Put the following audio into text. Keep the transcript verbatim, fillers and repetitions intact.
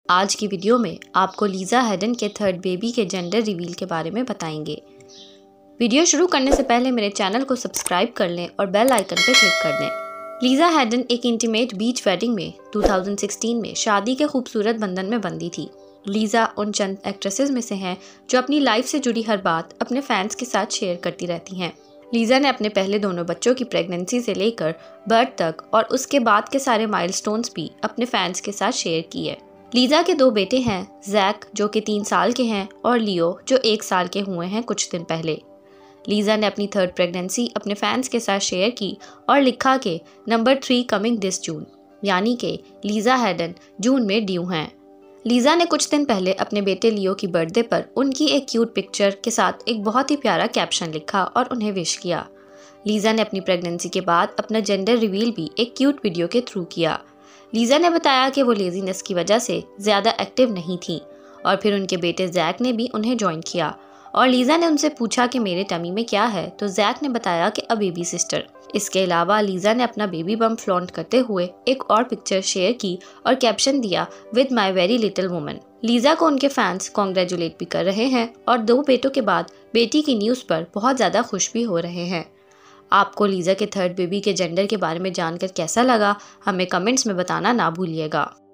आज की वीडियो में आपको लीज़ा हेडन के थर्ड बेबी के जेंडर रिवील के बारे में बताएंगे। वीडियो शुरू करने से पहले मेरे चैनल को सब्सक्राइब कर लें और बेल आइकन पर क्लिक कर दें। लीज़ा हेडन एक इंटीमेट बीच वेडिंग में दो हज़ार सोलह में शादी के खूबसूरत बंधन में बंधी थी। लीज़ा उन चंद एक्ट्रेसेस में से हैं जो अपनी लाइफ से जुड़ी हर बात अपने फैंस के साथ शेयर करती रहती हैं। लीज़ा ने अपने पहले दोनों बच्चों की प्रेगनेंसी से लेकर बर्थ तक और उसके बाद के सारे माइलस्टोन्स भी अपने फैंस के साथ शेयर किए। लीज़ा के दो बेटे हैं, जैक जो कि तीन साल के हैं और लियो जो एक साल के हुए हैं कुछ दिन पहले। लीज़ा ने अपनी थर्ड प्रेगनेंसी अपने फैंस के साथ शेयर की और लिखा कि number three coming this June, यानी कि लीज़ा हेडन जून में ड्यू हैं। लीज़ा ने कुछ दिन पहले अपने बेटे लियो की बर्थडे पर उनकी एक क्यूट पिक्चर के साथ एक बहुत ही प्यारा कैप्शन लिखा और उन्हें विश किया। लीज़ा ने अपनी प्रेगनेंसी के बाद अपना जेंडर रिवील भी एक क्यूट वीडियो के थ्रू किया। लीज़ा ने बताया कि वो लेजीनेस की वजह से ज़्यादा एक्टिव नहीं थी और फिर उनके बेटे जैक ने भी उन्हें ज्वाइन किया और लीज़ा ने उनसे पूछा कि मेरे टमी में क्या है, तो जैक ने बताया कि अ बेबी सिस्टर। इसके अलावा लीज़ा ने अपना बेबी बम्प फ्लॉन्ट करते हुए एक और पिक्चर शेयर की और कैप्शन दिया with my very little woman. Lisa को उनके फैंस कॉन्ग्रेचुलेट भी कर रहे हैं और दो बेटों के बाद बेटी की न्यूज़ पर बहुत ज़्यादा खुश भी हो रहे हैं। आपको लीज़ा के थर्ड बेबी के जेंडर के बारे में जानकर कैसा लगा, हमें कमेंट्स में बताना ना भूलिएगा।